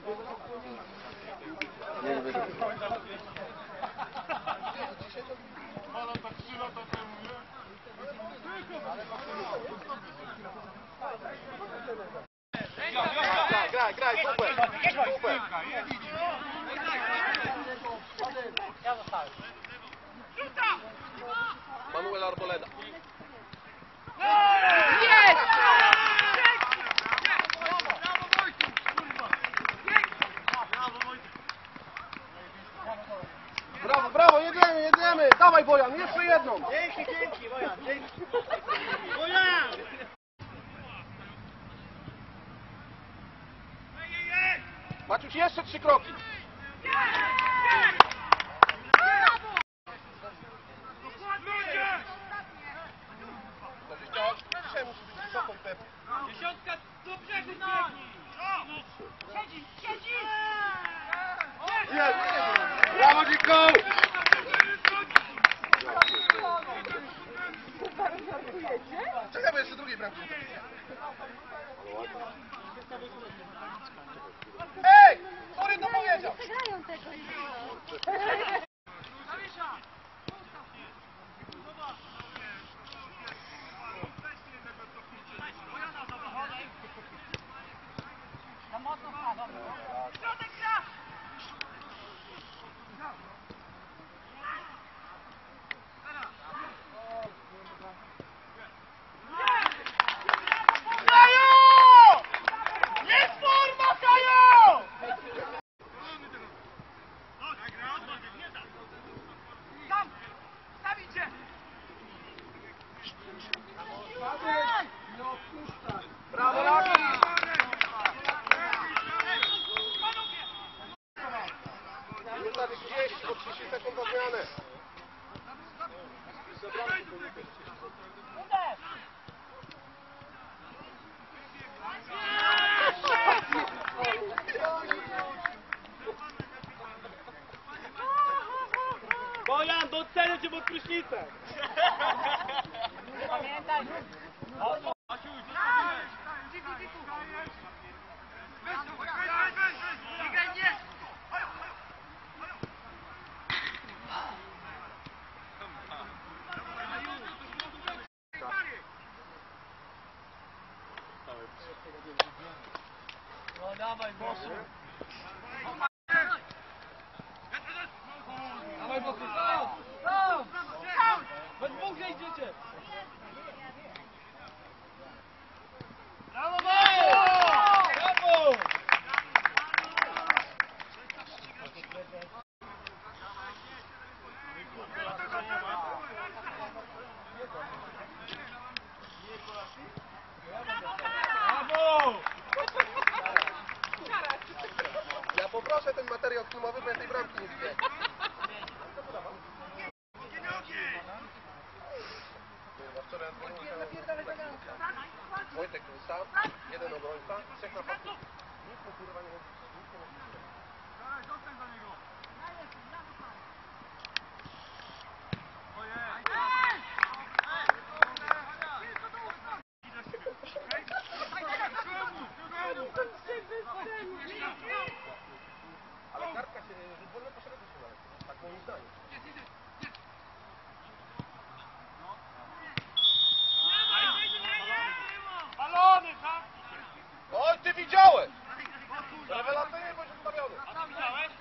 Nie wygrał. Graj, super. Ja zostałem. Manuel Arboleda. Jest! Brawo, brawo, jedziemy! Dawaj Bojan, jeszcze jedną! Dzięki, Bojan, dzięki. Bojan! Maciuś, jeszcze 3 kroki! Dzisiaj musi być wysoko i pewnie. Dziesiątka do brzegu biegnij! Siedzi! Jest! Brawo, Dziko! Czekaj, bo jeszcze drugiej bramki. Ej! Który to powiedział? Przegrają tego Na mocno wpadam. Jest forma, Kajo! Stawicie! Brawo, Laki! Minuta 30, po 30 sekund na zmianę. Bojan, docenię cię pod prysznicem! Pamiętaj. No dawaj, Bosu. Dawaj, Bosu, stop! We dwóch nie idziecie! Brawo, brawo! Brawo! Ja poproszę ten materiał filmowy, bo ja tej bramki nie widzę. Wojtek był sam, jeden obrońca, 3 napastników. Nikt mu kurwa nie mógł. Ale kartka się, wolno poszedł tak moim zdaniem. Balony, tam! Oj, ty widziałeś! Rewelacyjnie bądź ustawiony. A ty widziałeś?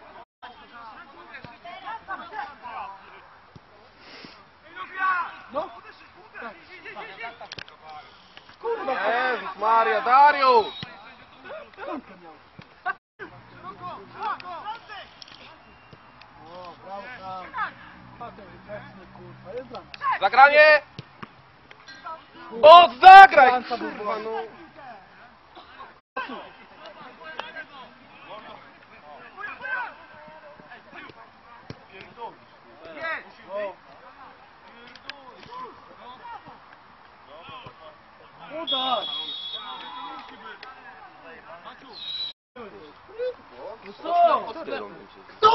No. Jezus Maria, Dariusz! O, brawo, brawo. Paweł, mocny, kurwa, jest dla nas. Zagranie! Bo zagraj! Kurwa, no. Udaj! Co? Co?